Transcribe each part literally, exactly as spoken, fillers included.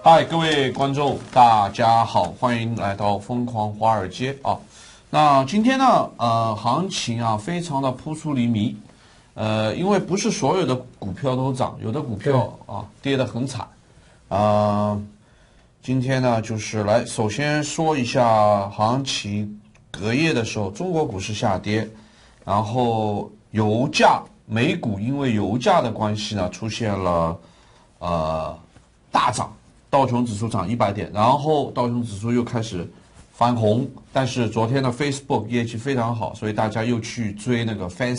嗨，各位观众，大家好，欢迎来到疯狂华尔街啊。那今天呢，呃，行情啊，非常的扑朔迷离，呃，因为不是所有的股票都涨，有的股票啊跌得很惨，啊、呃，今天呢，就是来首先说一下行情，隔夜的时候，中国股市下跌，然后油价，美股因为油价的关系呢，出现了呃大涨。道琼指数涨一百点，然后道琼指数又开始翻红，但是昨天的 Facebook 业绩非常好，所以大家又去追那个 Fan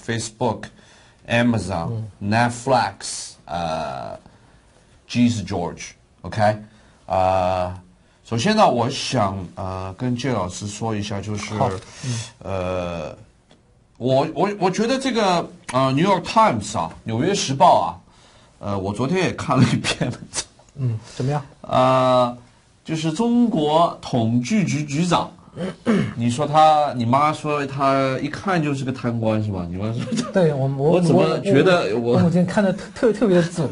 Stock、Facebook、Amazon、Netflix， 呃 ，Geez George，OK，、okay? 呃，首先呢，我想呃跟谢老师说一下，就是、嗯、呃，我我我觉得这个呃 New York Times 啊，纽约时报啊，呃，我昨天也看了一篇文章。 嗯，怎么样？ 呃，就是中国统计局局长，你说他，你妈说他一看就是个贪官是吧？你妈说， 对我我我怎么觉得我我今天看的特特特别的准，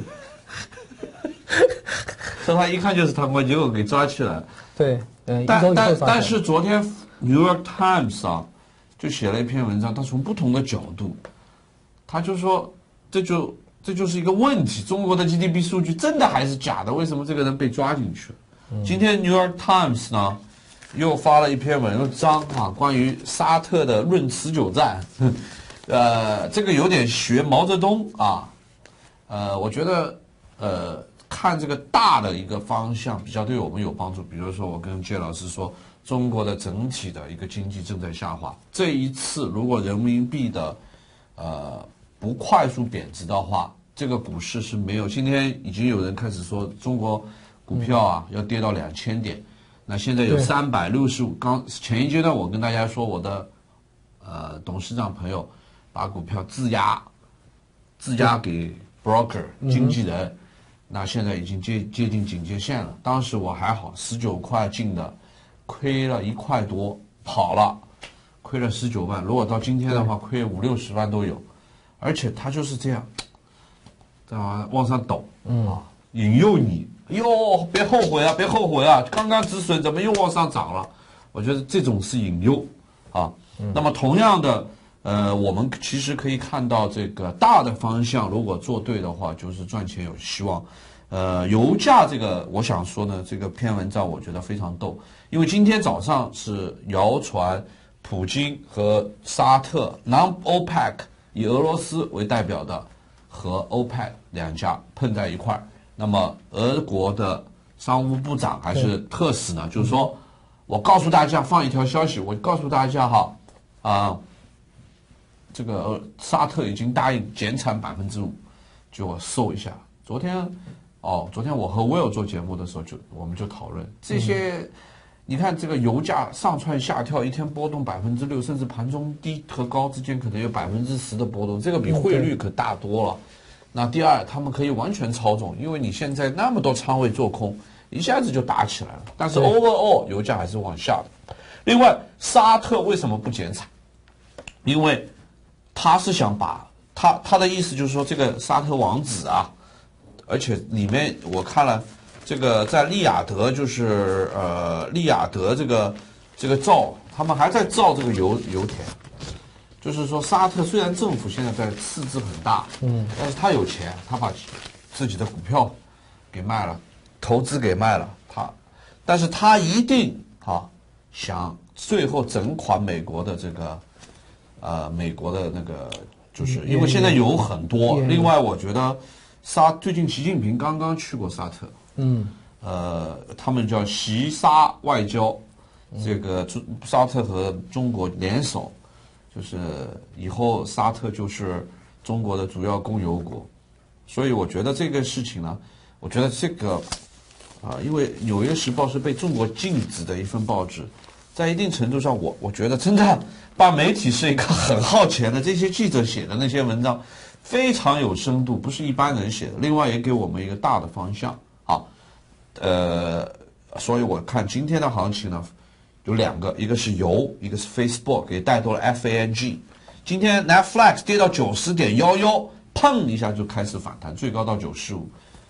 说他一看就是贪官，结果给抓起来了。 对，嗯， 但但但是昨天 New York Times 啊，就写了一篇文章，他从不同的角度，他就说这就。这就是一个问题，中国的 G D P 数据真的还是假的？为什么这个人被抓进去了？嗯、今天 New York Times 呢又发了一篇文章啊，关于沙特的论持久战，呃，这个有点学毛泽东啊，呃，我觉得呃看这个大的一个方向比较对我们有帮助。比如说，我跟谢老师说，中国的整体的一个经济正在下滑，这一次如果人民币的呃。不快速贬值的话，这个股市是没有。今天已经有人开始说中国股票啊、嗯、要跌到两千点，那现在有三百六十五。刚前一阶段我跟大家说，我的呃董事长朋友把股票质押，质押给 broker 经纪人，嗯、那现在已经接接近警戒线了。当时我还好，十九块进的，亏了一块多，跑了，亏了十九万。如果到今天的话，亏五六十万都有。而且他就是这样，这玩意儿往上抖，嗯啊，引诱你，哟，别后悔啊，别后悔啊，刚刚止损怎么又往上涨了？我觉得这种是引诱，啊，嗯、那么同样的，呃，我们其实可以看到这个大的方向，如果做对的话，就是赚钱有希望。呃，油价这个，我想说呢，这个篇文章我觉得非常逗，因为今天早上是谣传普京和沙特 non-OPEC。以俄罗斯为代表的和欧派两家碰在一块儿，那么俄国的商务部长还是特使呢，就是说，我告诉大家放一条消息，我告诉大家哈，啊、呃，这个沙特已经答应减产百分之五，就我搜一下。昨天，哦，昨天我和 Will 做节目的时候就我们就讨论这些。嗯你看这个油价上蹿下跳，一天波动百分之六，甚至盘中低和高之间可能有百分之十的波动，这个比汇率可大多了。那第二，他们可以完全操纵，因为你现在那么多仓位做空，一下子就打起来了。但是 overall 油价还是往下的。另外，沙特为什么不减产？因为他是想把他他的意思就是说，这个沙特王子啊，而且里面我看了。这个在利雅得就是呃利雅得这个这个造，他们还在造这个油油田，就是说沙特虽然政府现在在赤字很大，嗯，但是他有钱，他把自己的股票给卖了，投资给卖了，他，但是他一定啊想最后整垮美国的这个呃美国的那个，就是因为现在油很多，另外我觉得沙最近习近平刚刚去过沙特。嗯，呃，他们叫习沙外交，这个中沙特和中国联手，就是以后沙特就是中国的主要供油国，所以我觉得这个事情呢，我觉得这个啊、呃，因为《纽约时报》是被中国禁止的一份报纸，在一定程度上我，我我觉得真的把媒体是一个很耗钱的，这些记者写的那些文章非常有深度，不是一般人写的。另外也给我们一个大的方向。好，呃，所以我看今天的行情呢，有两个，一个是油，一个是 Facebook， 也带动了 F A N G。今天 Netflix 跌到九十点一一，砰一下就开始反弹，最高到九十五。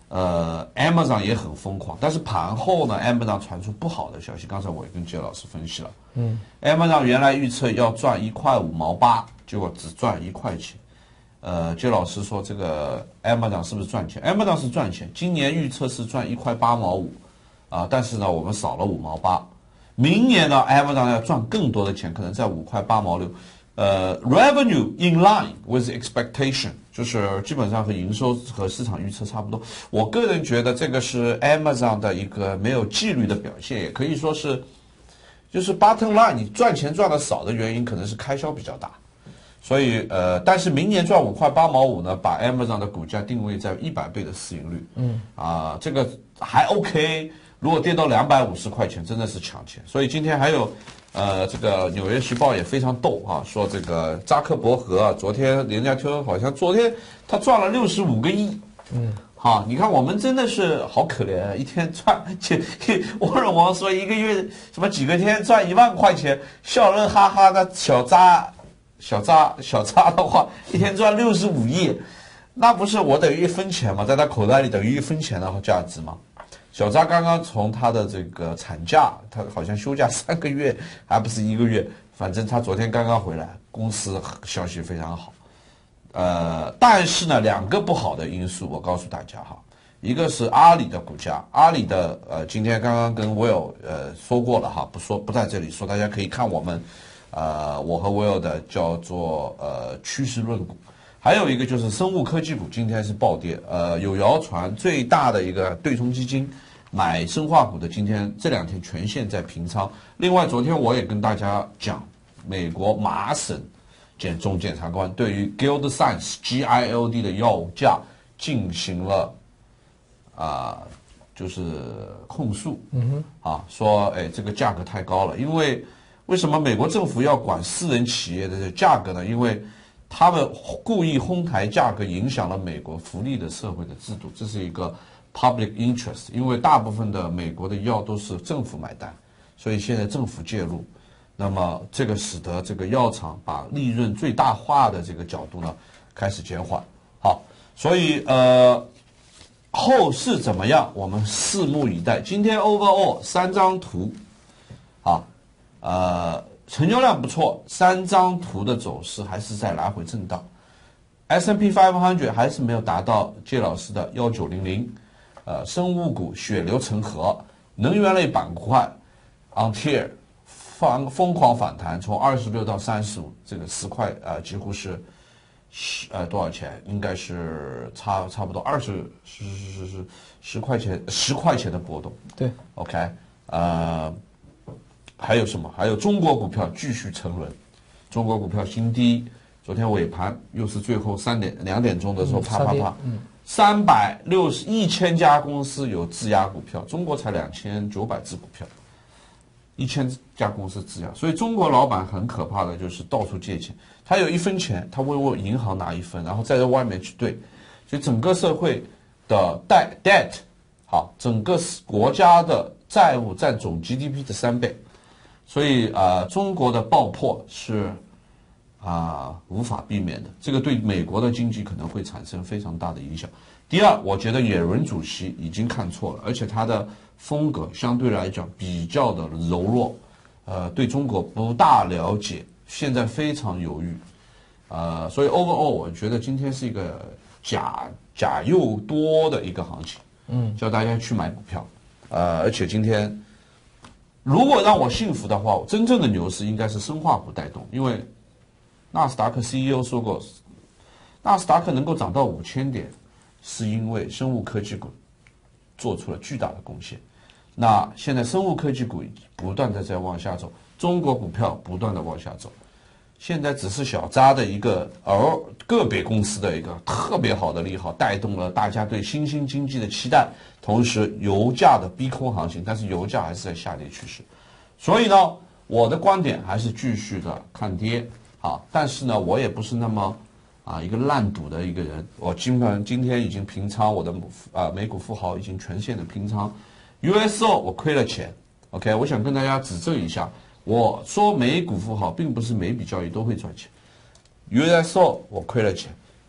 呃 ，Amazon 也很疯狂，但是盘后呢 ，Amazon 传出不好的消息。刚才我也跟杰老师分析了，嗯 ，Amazon 原来预测要赚一块五毛八，结果只赚一块钱。呃，杰老师说这个 Amazon 是不是赚钱 ？Amazon 是赚钱，今年预测是赚一块八毛五，啊，但是呢，我们少了五毛八。明年呢 ，Amazon 要赚更多的钱，可能在五块八毛六。呃 ，revenue in line with expectation， 就是基本上和营收和市场预测差不多。我个人觉得这个是 Amazon 的一个没有纪律的表现，也可以说是，就是 bottom line， 你赚钱赚的少的原因可能是开销比较大。所以呃，但是明年赚五块八毛五呢，把 Amazon 的股价定位在一百倍的市盈率，嗯，啊，这个还 OK。如果跌到两百五十块钱，真的是抢钱。所以今天还有，呃，这个《纽约时报》也非常逗啊，说这个扎克伯格啊，昨天人家说好像昨天他赚了六十五个亿，嗯，好，你看我们真的是好可怜，一天赚，沃伦王说一个月什么几个天赚一万块钱，笑乐哈哈的小扎。小扎小扎的话，一天赚六十五亿，那不是我等于一分钱吗？在他口袋里等于一分钱的价值吗？小扎刚刚从他的这个产假，他好像休假三个月，还不是一个月，反正他昨天刚刚回来，公司消息非常好。呃，但是呢，两个不好的因素，我告诉大家哈，一个是阿里的股价，阿里的呃，今天刚刚跟 Will 呃说过了哈，不说不在这里说，大家可以看我们。呃，我和 Will 的叫做呃趋势论股，还有一个就是生物科技股，今天是暴跌。呃，有谣传最大的一个对冲基金买生化股的，今天这两天全线在平仓。另外，昨天我也跟大家讲，美国麻省检总检察官对于 Gilead Sciences G I L D 的药价进行了啊、呃，就是控诉，嗯哼，啊，说哎这个价格太高了，因为。为什么美国政府要管私人企业的价格呢？因为他们故意哄抬价格，影响了美国福利的社会的制度，这是一个 public interest。因为大部分的美国的药都是政府买单，所以现在政府介入，那么这个使得这个药厂把利润最大化的这个角度呢开始减缓。好，所以呃后市怎么样？我们拭目以待。今天 overall 三张图，啊。呃，成交量不错，三张图的走势还是在来回震荡。S and P five hundred 还是没有达到谢老师的一九零零。呃，生物股血流成河，能源类板块 ，Ontario 放疯狂反弹，从二十六到三十五，这个十块呃几乎是十呃多少钱？应该是差差不多二十是是是是十块钱十块钱的波动。 对 ，OK， 呃。还有什么？还有中国股票继续沉沦，中国股票新低。昨天尾盘又是最后三点两点钟的时候，啪啪啪，三百六十一千家公司有质押股票，中国才两千九百只股票，一千家公司质押。所以中国老板很可怕的就是到处借钱，他有一分钱，他问问银行拿一分，然后再在外面去兑，所以整个社会的贷 debt 好，整个国家的债务占总 G D P 的三倍。所以啊、呃，中国的爆破是啊、呃、无法避免的，这个对美国的经济可能会产生非常大的影响。第二，我觉得耶伦主席已经看错了，而且他的风格相对来讲比较的柔弱，呃，对中国不大了解，现在非常犹豫，呃，所以 overall 我觉得今天是一个假假又多的一个行情，嗯，叫大家去买股票，呃，而且今天。如果让我信服的话，真正的牛市应该是生化股带动，因为纳斯达克 C E O 说过，纳斯达克能够涨到五千点，是因为生物科技股做出了巨大的贡献。那现在生物科技股不断的在往下走，中国股票不断的往下走，现在只是小扎的一个，而个别公司的一个特别好的利好，带动了大家对新兴经济的期待。同时，油价的逼空行情，但是油价还是在下跌趋势，所以呢，我的观点还是继续的看跌啊。但是呢，我也不是那么啊一个烂赌的一个人，我基本上今天已经平仓，我的啊美股富豪已经全线的平仓 ，U S O 我亏了钱 ，OK， 我想跟大家指正一下，我说美股富豪并不是每笔交易都会赚钱 ，U S O 我亏了钱。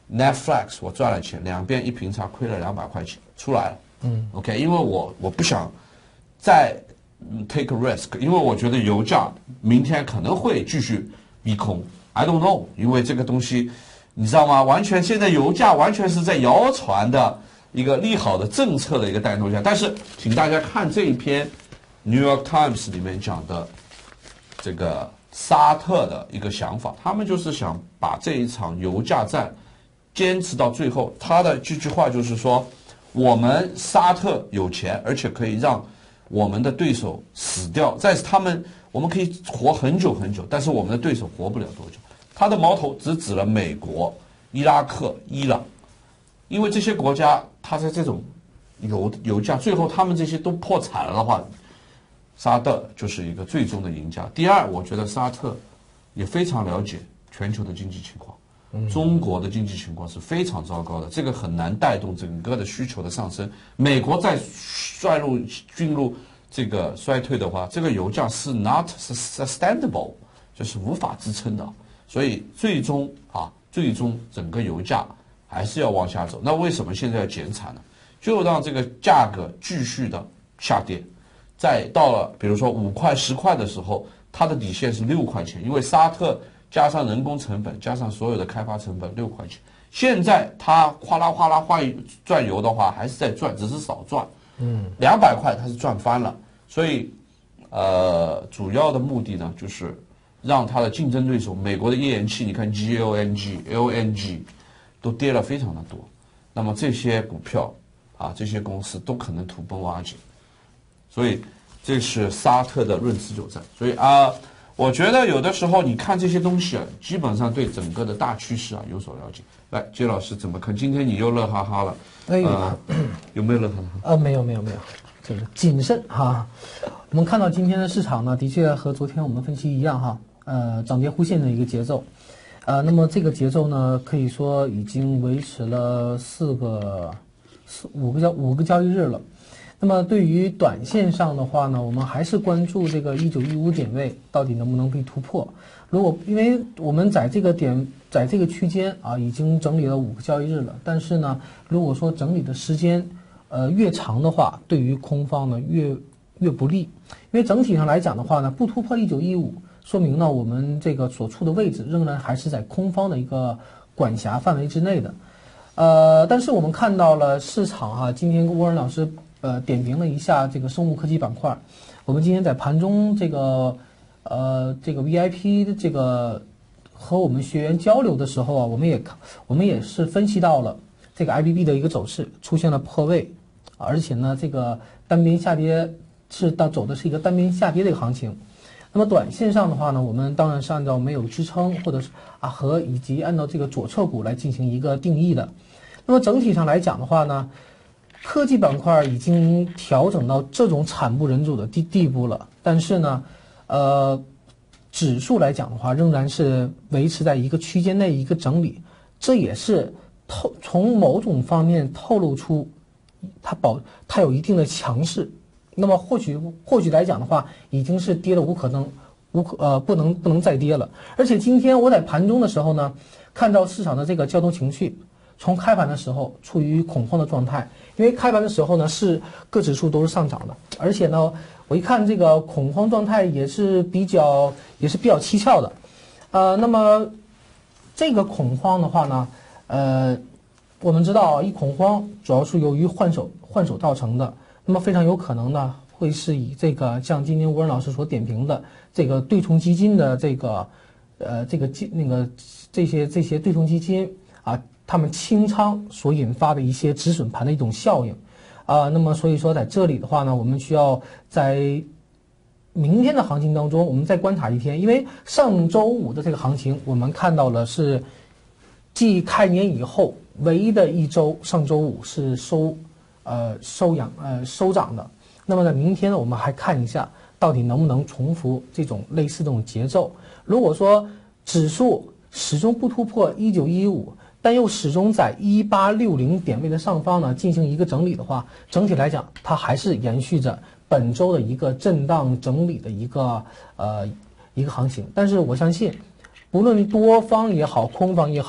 Netflix 我赚了钱，两边一平差亏了两百块钱出来了。 嗯 ，OK， 因为我我不想再 take a risk， 因为我觉得油价明天可能会继续逼空 ，I don't know， 因为这个东西你知道吗？完全现在油价完全是在谣传的一个利好的政策的一个带动下，但是请大家看这一篇 New York Times 里面讲的这个沙特的一个想法，他们就是想把这一场油价战坚持到最后。他的这句话就是说，我们沙特有钱，而且可以让我们的对手死掉，在他们我们可以活很久很久，但是我们的对手活不了多久。他的矛头只指了美国、伊拉克、伊朗，因为这些国家，他在这种油油价最后他们这些都破产了的话，沙特就是一个最终的赢家。第二，我觉得沙特也非常了解全球的经济情况。中国的经济情况是非常糟糕的，这个很难带动整个的需求的上升。美国再衰入进入这个衰退的话，这个油价是 not sustainable， 就是无法支撑的。所以最终啊，最终整个油价还是要往下走。那为什么现在要减产呢？就让这个价格继续的下跌，再到了比如说五块、十块的时候，它的底线是六块钱，因为沙特加上人工成本，加上所有的开发成本，六块钱。现在它哗啦哗啦哗赚油的话，还是在赚，只是少赚。嗯，两百块它是赚翻了。所以，呃，主要的目的呢，就是让它的竞争对手美国的页岩气，你看 G L N G、L N G 都跌了非常的多。那么这些股票啊，这些公司都可能土崩瓦解。所以这是沙特的论持久战。所以啊。我觉得有的时候你看这些东西啊，基本上对整个的大趋势啊有所了解。来，杰老师怎么看？今天你又乐哈哈了， 哎呃，有没有乐哈哈？ 呃，没有没有没有，就是谨慎哈。我们看到今天的市场呢，的确和昨天我们分析一样哈，呃，涨跌互现的一个节奏，呃，那么这个节奏呢，可以说已经维持了四个、四五个交五个交易日了。那么对于短线上的话呢，我们还是关注这个一九一五点位到底能不能被突破。如果因为我们在这个点，在这个区间啊，已经整理了五个交易日了，但是呢，如果说整理的时间呃越长的话，对于空方呢越越不利。因为整体上来讲的话呢，不突破一九一五，说明呢我们这个所处的位置仍然还是在空方的一个管辖范围之内的。呃，但是我们看到了市场哈、啊，今天沃恩老师。呃，点评了一下这个生物科技板块。我们今天在盘中这个呃这个 V I P 的这个和我们学员交流的时候啊，我们也我们也是分析到了这个 I B B 的一个走势出现了破位，而且呢，这个单边下跌是到走的是一个单边下跌的一个行情。那么短线上的话呢，我们当然是按照没有支撑或者是啊和以及按照这个左侧股来进行一个定义的。那么整体上来讲的话呢，科技板块已经调整到这种惨不忍睹的地地步了，但是呢，呃，指数来讲的话，仍然是维持在一个区间内一个整理，这也是透从某种方面透露出它保它有一定的强势。那么或许或许来讲的话，已经是跌了无可能无可呃不能不能再跌了。而且今天我在盘中的时候呢，看到市场的这个交投情绪。从开盘的时候处于恐慌的状态，因为开盘的时候呢是各指数都是上涨的，而且呢我一看这个恐慌状态也是比较也是比较蹊跷的，呃，那么这个恐慌的话呢，呃，我们知道一恐慌主要是由于换手换手造成的，那么非常有可能呢会是以这个像今天吴仁老师所点评的这个对冲基金的这个呃这个基那个这些这些对冲基金啊。他们清仓所引发的一些止损盘的一种效应，啊、呃，那么所以说在这里的话呢，我们需要在明天的行情当中，我们再观察一天，因为上周五的这个行情，我们看到了是继开年以后唯一的一周，上周五是收呃收阳呃收涨的。那么在明天呢，我们还看一下到底能不能重复这种类似这种节奏。如果说指数始终不突破一九一五。但又始终在一八六零点位的上方呢进行一个整理的话，整体来讲它还是延续着本周的一个震荡整理的一个呃一个行情。但是我相信，不论多方也好，空方也好，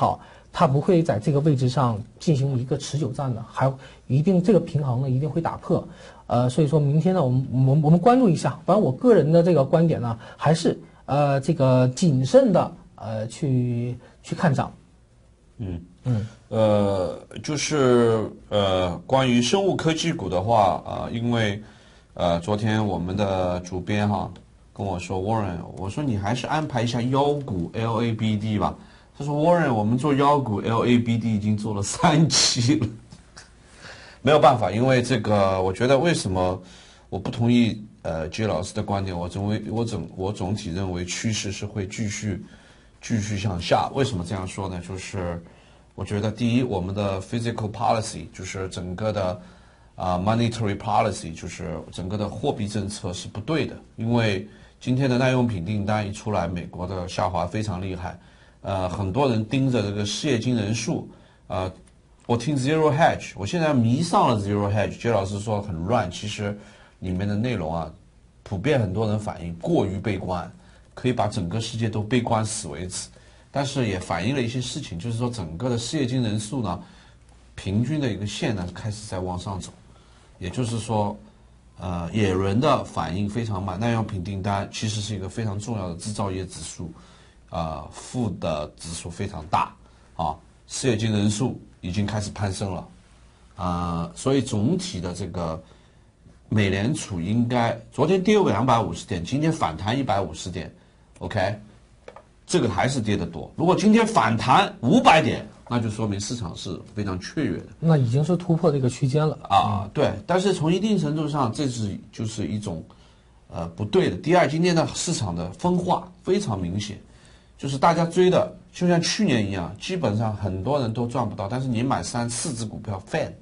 它不会在这个位置上进行一个持久战的，还一定这个平衡呢一定会打破。呃，所以说明天呢，我们我们我们关注一下。反正我个人的这个观点呢，还是呃这个谨慎的呃去去看涨。 嗯嗯， 呃，就是呃，关于生物科技股的话啊、呃，因为呃，昨天我们的主编哈跟我说 ，Warren，我说你还是安排一下妖股 L A B D 吧。他说 Warren，我们做妖股 L A B D 已经做了三期了，没有办法，因为这个，我觉得为什么我不同意呃 J 老师的观点？我总为我总我总体认为趋势是会继续继续向下。为什么这样说呢？就是我觉得第一，我们的 physical policy 就是整个的啊、呃、monetary policy 就是整个的货币政策是不对的，因为今天的耐用品订单一出来，美国的下滑非常厉害。呃，很多人盯着这个失业金人数，呃，我听 Zero Hedge， 我现在迷上了 Zero Hedge。杰老师说很乱，其实里面的内容啊，普遍很多人反映过于悲观，可以把整个世界都悲观死为止。但是也反映了一些事情，就是说整个的失业金人数呢，平均的一个线呢开始在往上走，也就是说，呃，野人的反应非常慢，耐用品订单其实是一个非常重要的制造业指数。呃，负的指数非常大，啊，失业金人数已经开始攀升了，啊、呃，所以总体的这个美联储应该昨天跌两百五十点，今天反弹一百五十点 ，OK， 这个还是跌得多。如果今天反弹五百点，那就说明市场是非常雀跃的。 那已经是突破这个区间了啊，对。但是从一定程度上，这是就是一种呃不对的。第二，今天的市场的分化非常明显。就是大家追的，就像去年一样，基本上很多人都赚不到。但是你买三四只股票 ，F A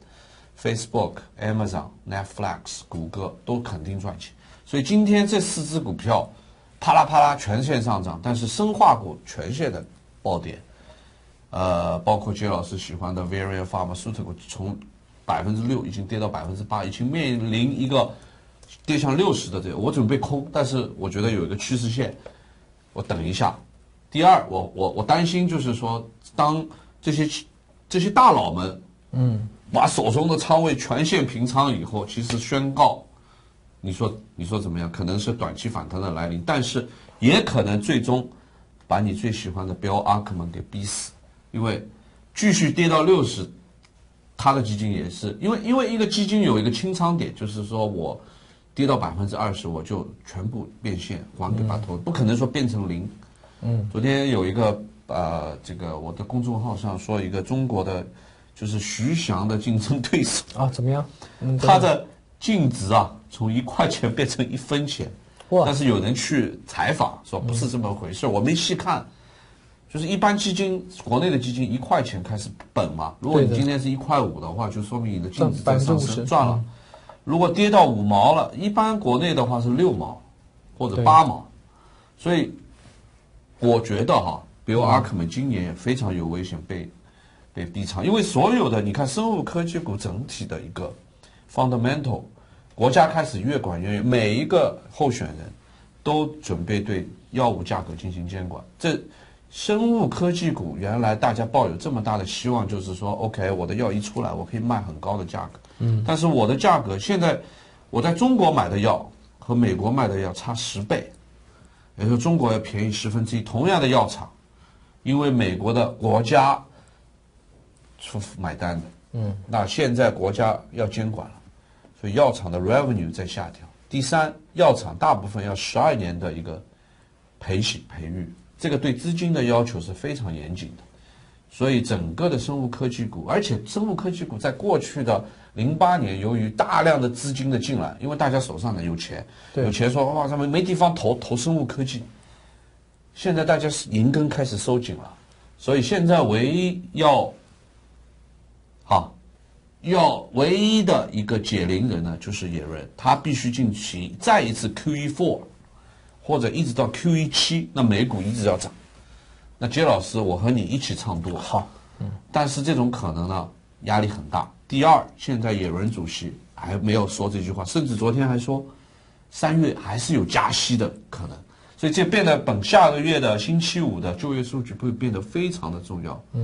N、Facebook、Amazon、Netflix、谷歌都肯定赚钱。所以今天这四只股票，啪啦啪啦全线上涨，但是生化股全线的暴跌。呃，包括杰老师喜欢的 Varian Pharmaceutical 从百分之六已经跌到百分之八，已经面临一个跌向六十的这个，我准备空，但是我觉得有一个趋势线，我等一下。第二，我我我担心就是说，当这些这些大佬们，嗯，把手中的仓位全线平仓以后，其实宣告，你说你说怎么样？可能是短期反弹的来临，但是也可能最终把你最喜欢的标阿克曼给逼死，因为继续跌到六十，他的基金也是因为因为一个基金有一个清仓点，就是说我跌到百分之二十，我就全部变现还给把投，不可能说变成零。嗯，昨天有一个呃，这个我的公众号上说一个中国的，就是徐翔的竞争对手啊，怎么样？嗯， 他的净值啊，从一块钱变成一分钱，哇！但是有人去采访说不是这么回事，嗯、我没细看，就是一般基金，国内的基金一块钱开始本嘛，如果你今天是一块五的话，就说明你的净值在上升，赚了。如果跌到五毛了，一般国内的话是六毛或者八毛，所以。我觉得哈，比如阿克曼今年也非常有危险被被逼仓，因为所有的你看生物科技股整体的一个 fundamental， 国家开始越管越严，每一个候选人都准备对药物价格进行监管。这生物科技股原来大家抱有这么大的希望，就是说 OK， 我的药一出来，我可以卖很高的价格。嗯，但是我的价格现在我在中国买的药和美国卖的药差十倍。也就是中国要便宜十分之一，同样的药厂，因为美国的国家出买单的，嗯，那现在国家要监管了，所以药厂的 revenue 在下调。第三，药厂大部分要十二年的一个培训培育，这个对资金的要求是非常严谨的，所以整个的生物科技股，而且生物科技股在过去的零八年，由于大量的资金的进来，因为大家手上呢有钱，有钱说哇，他们没地方投投生物科技。现在大家银根开始收紧了，所以现在唯一要，好，要唯一的一个解铃人呢，就是野人，他必须进行再一次 Q E 四，或者一直到 Q E 七，那美股一直要涨。那杰老师，我和你一起唱多好， 嗯，但是这种可能呢，压力很大。第二，现在野人主席还没有说这句话，甚至昨天还说，三月还是有加息的可能，所以这变得本下个月的星期五的就业数据会变得非常的重要。嗯，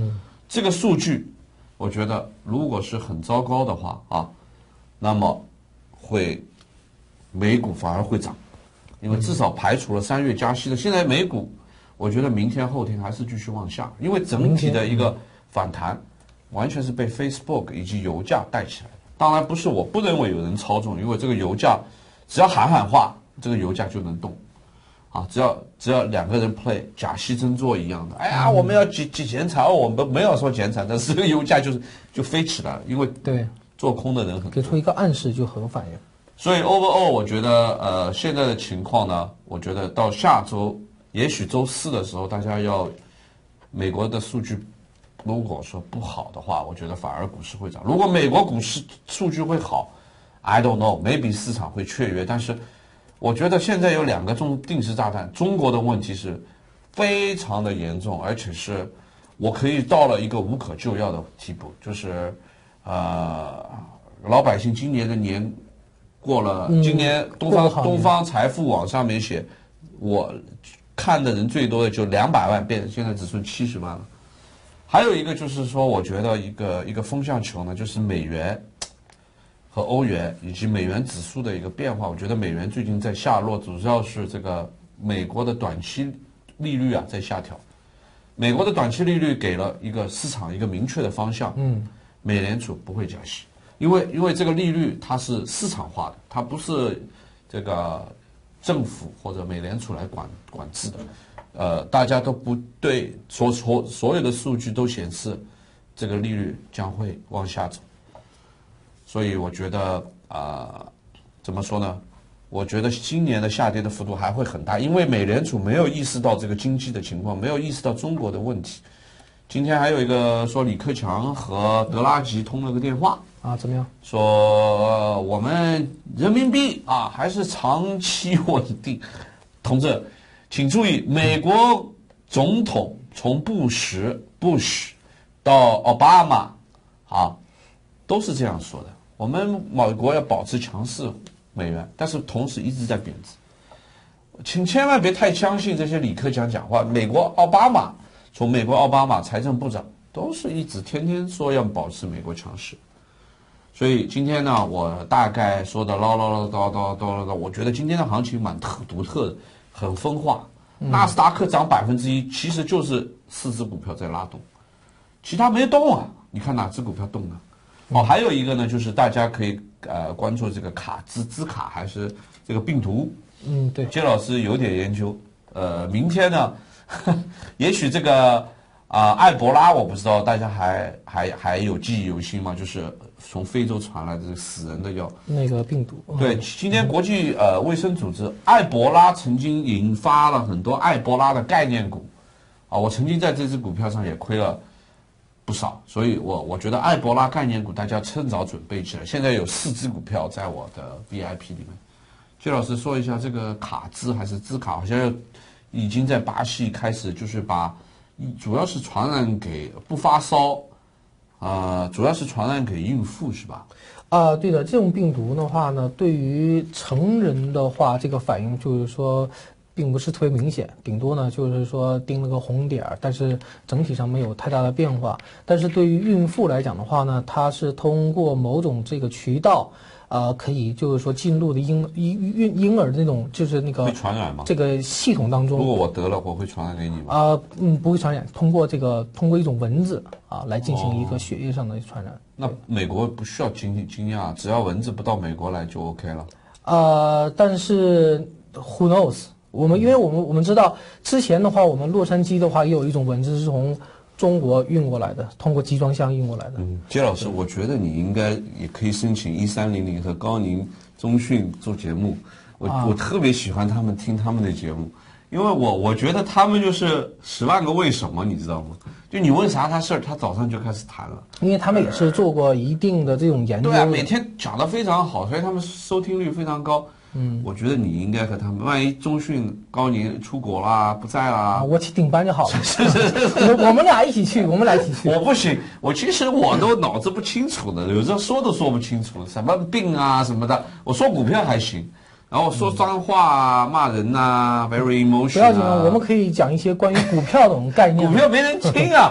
这个数据，我觉得如果是很糟糕的话啊，那么会美股反而会涨，因为至少排除了三月加息的。现在美股，我觉得明天后天还是继续往下，因为整体的一个反弹完全是被 Facebook 以及油价带起来的。当然不是，我不认为有人操纵，因为这个油价只要喊喊话，这个油价就能动。啊，只要只要两个人 play 假戏真做一样的，哎呀，我们要减减减产，我们没有说减产，但是这个油价就是就飞起来了，因为对做空的人很多， 给出一个暗示就很有反应。 所以 overall 我觉得呃现在的情况呢，我觉得到下周也许周四的时候，大家要美国的数据如果说不好的话，我觉得反而股市会涨。如果美国股市数据会好 ，I don't know，maybe 市场会雀跃，但是。我觉得现在有两个重定时炸弹，中国的问题是非常的严重，而且是我可以到了一个无可救药的地步，就是呃，老百姓今年的年过了， 嗯、 今年东方东方财富网上面写，我看的人最多的就两百万变，现在只剩七十万了。还有一个就是说，我觉得一个一个风向球呢，就是美元。和欧元以及美元指数的一个变化，我觉得美元最近在下落，主要是这个美国的短期利率啊在下调。美国的短期利率给了一个市场一个明确的方向，嗯，美联储不会加息，因为因为这个利率它是市场化的，它不是这个政府或者美联储来管管制的，呃，大家都不对，所所所有的数据都显示这个利率将会往下走。所以我觉得啊、呃，怎么说呢？我觉得今年的下跌的幅度还会很大，因为美联储没有意识到这个经济的情况，没有意识到中国的问题。今天还有一个说李克强和德拉吉通了个电话啊，怎么样？ 说、呃、我们人民币啊还是长期稳定。同志，请注意，美国总统从布什、Bush 到奥巴马啊。都是这样说的，我们美国要保持强势美元，但是同时一直在贬值。请千万别太相信这些李克强讲话。美国奥巴马，从美国奥巴马财政部长都是一直天天说要保持美国强势。所以今天呢，我大概说的唠唠唠叨叨叨叨叨，我觉得今天的行情蛮特独特的，很分化。纳斯达克涨百分之一，其实就是四只股票在拉动，其他没动啊。你看哪只股票动了？哦，还有一个呢，就是大家可以呃关注这个卡兹兹卡还是这个病毒。 嗯，对， 杰老师有点研究。呃，明天呢，呵呵也许这个啊、呃、埃博拉，我不知道大家还还还有记忆犹新吗？就是从非洲传来的这个死人的药， 那个病毒。 对，今天国际呃卫生组织，埃博拉曾经引发了很多埃博拉的概念股，啊，我曾经在这只股票上也亏了不少，所以我我觉得埃博拉概念股大家趁早准备起来。现在有四只股票在我的 V I P 里面。谢老师说一下这个卡兹还是兹卡，好像已经在巴西开始，就是把主要是传染给不发烧，呃，主要是传染给孕妇是吧？ 啊、呃，对的，这种病毒的话呢，对于成人的话，这个反应就是说。并不是特别明显，顶多呢就是说盯了个红点儿，但是整体上没有太大的变化。但是对于孕妇来讲的话呢，它是通过某种这个渠道，呃，可以就是说进入的婴婴婴婴儿的那种就是那个会传染吗？ 这个系统当中， 如果我得了，我会传染给你吗？ 啊、呃，嗯，不会传染，通过这个通过一种蚊子啊来进行一个血液上的传染。 哦、那美国不需要惊惊讶，只要蚊子不到美国来就 OK 了。 呃，但是 who knows？我们因为我们我们知道之前的话，我们洛杉矶的话也有一种蚊子是从中国运过来的，通过集装箱运过来的。 嗯，杰老师，我觉得你应该也可以申请一三零零和高宁中讯做节目。我、啊、我特别喜欢他们听他们的节目，因为我我觉得他们就是十万个为什么，你知道吗？就你问啥他事儿，他早上就开始谈了。 因为他们也是做过一定的这种研究。 对啊，每天讲得非常好，所以他们收听率非常高。嗯，我觉得你应该和他们，万一中讯高宁出国啦、不在啦， 啊、我去顶班就好了。是是是，我我们俩一起去，我们俩一起去。 我不行，我其实我都脑子不清楚的，有时候说都说不清楚，什么病啊什么的。我说股票还行，然后说脏话啊、骂人啊 ，very emotional、啊。 不要紧啊，我们可以讲一些关于股票的这种概念。 股票没人听啊。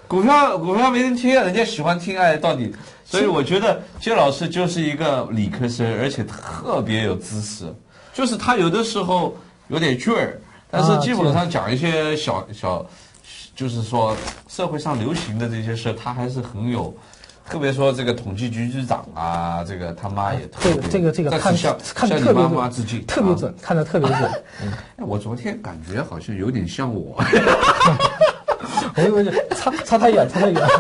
股票股票没人听，人家喜欢听哎，到底。所以我觉得薛老师就是一个理科生，而且特别有知识。就是他有的时候有点倔儿，但是基本上讲一些小小，就是说社会上流行的这些事，他还是很有。特别说这个统计局局长啊，这个他妈也特别， 这个这个看向看向你妈妈致敬， 特别准，看得特别准。 嗯，我昨天感觉好像有点像我。 我以为是差差太远，差太远。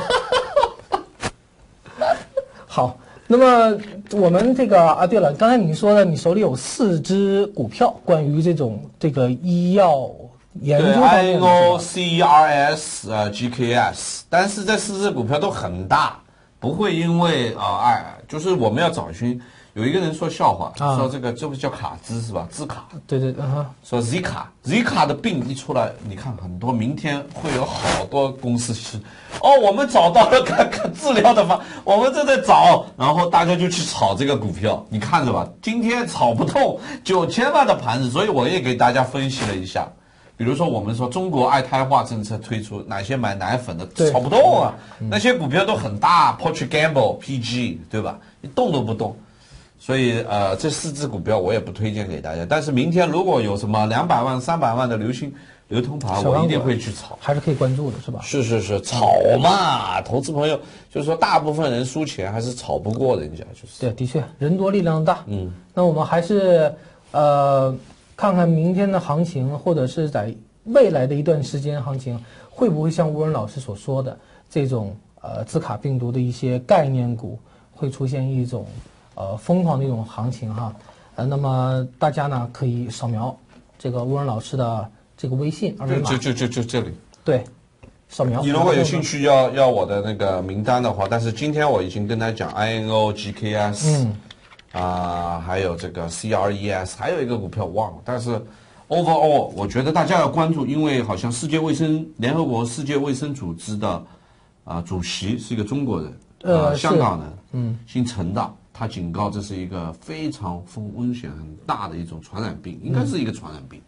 好，那么我们这个啊，对了，刚才你说的，你手里有四只股票，关于这种这个医药研究方面的， I N O C R S 呃 G K S， 但是这四只股票都很大。不会因为啊，哎、呃，就是我们要找寻。有一个人说笑话，啊、说这个这不叫卡兹是吧？兹卡。 对对，嗯、啊。 说 Z 卡，Z 卡的病一出来，你看很多，明天会有好多公司是，哦，我们找到了看看治疗的方，我们正在找，然后大家就去炒这个股票，你看着吧，今天炒不动九千万的盘子，所以我也给大家分析了一下。比如说，我们说中国爱胎化政策推出，哪些买奶粉的炒不动啊？嗯、那些股票都很大 ，Procter Gamble、P G， 对吧？一动都不动。所以呃，这四只股票我也不推荐给大家。但是明天如果有什么两百万、三百万的流星流通盘，我一定会去炒， 还是可以关注的，是吧？ 是是是，炒嘛，投资朋友就是说，大部分人输钱还是炒不过人家，就是。 对，的确，人多力量大。嗯，那我们还是呃。看看明天的行情，或者是在未来的一段时间行情，会不会像吴文老师所说的这种呃兹卡病毒的一些概念股会出现一种呃疯狂的一种行情哈？呃，那么大家呢可以扫描这个吴文老师的这个微信二维码， 就就就就这里。 对，扫描。 你如果有兴趣要要我的那个名单的话，但是今天我已经跟他讲 I N O G K S。嗯。啊、呃，还有这个 C R E S， 还有一个股票忘了，但是 overall 我觉得大家要关注，因为好像世界卫生联合国世界卫生组织的啊、呃、主席是一个中国人，呃，香港人，嗯，姓陈的，他警告这是一个非常风危险很大的一种传染病，应该是一个传染病。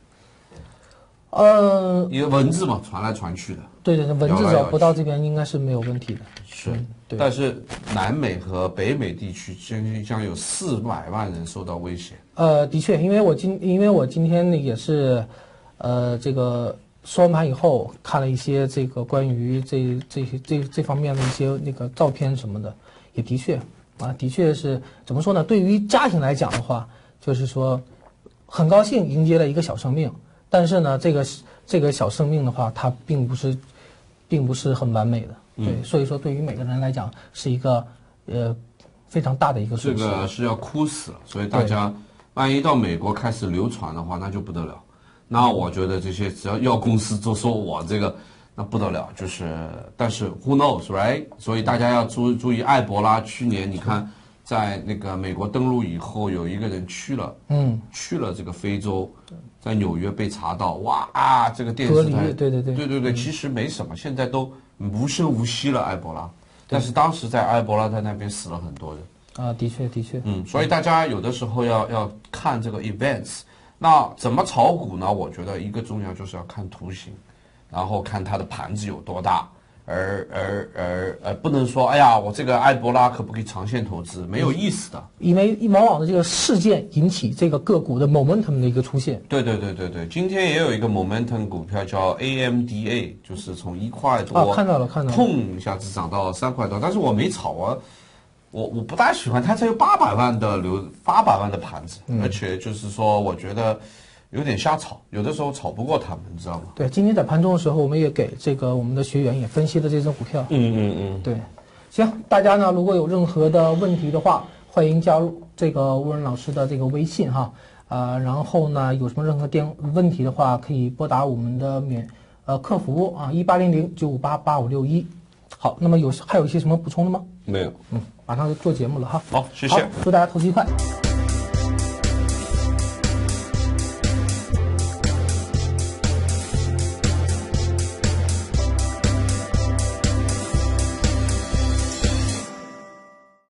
呃， 因为文字嘛，传来传去的。 对对对，文字找不到这边应该是没有问题的。 是，对。但是南美和北美地区将将有四百万人受到威胁。 呃，的确，因为我今因为我今天呢也是，呃，这个收完盘以后看了一些这个关于这这些这这方面的一些那个照片什么的，也的确啊，的确是怎么说呢？对于家庭来讲的话，就是说很高兴迎接了一个小生命。但是呢，这个这个小生命的话，它并不是，并不是很完美的，对，嗯、所以说对于每个人来讲是一个呃非常大的一个损失。 这个是要哭死了，所以大家万一到美国开始流传的话，那就不得了。那我觉得这些只要药公司就说我这个，那不得了，就是但是 who knows right？ 所以大家要注注意，埃博拉去年你看在那个美国登陆以后，有一个人去了，嗯，去了这个非洲。在纽约被查到，哇啊！这个电视台， 对对对， 对对对，其实没什么，现在都无声无息了埃博拉，但是当时在埃博拉在那边死了很多人啊，的确的确， 嗯，所以大家有的时候要要看这个 events， 那怎么炒股呢？我觉得一个重要就是要看图形，然后看它的盘子有多大。而而而呃，不能说，哎呀，我这个埃博拉可不可以长线投资？没有意思的， 因为往往的这个事件引起这个个股的 momentum 的一个出现。 对对对对对，今天也有一个 momentum 股票叫 A M D A， 就是从一块多， 啊，看到了看到了， 砰一下子涨到三块多，但是我没炒啊，我我不大喜欢它，才有八百万的流八百万的盘子，嗯、而且就是说，我觉得。有点瞎炒，有的时候炒不过他们，你知道吗？ 对，今天在盘中的时候，我们也给这个我们的学员也分析了这只股票。 嗯嗯嗯， 对，行，大家呢如果有任何的问题的话，欢迎加入这个吴仁老师的这个微信哈，啊、呃，然后呢有什么任何电问题的话，可以拨打我们的免呃客服啊一八零零九五八八五六一。好，那么有还有一些什么补充的吗？ 没有， 嗯，马上就做节目了哈。 好，谢谢， 祝大家投资愉快。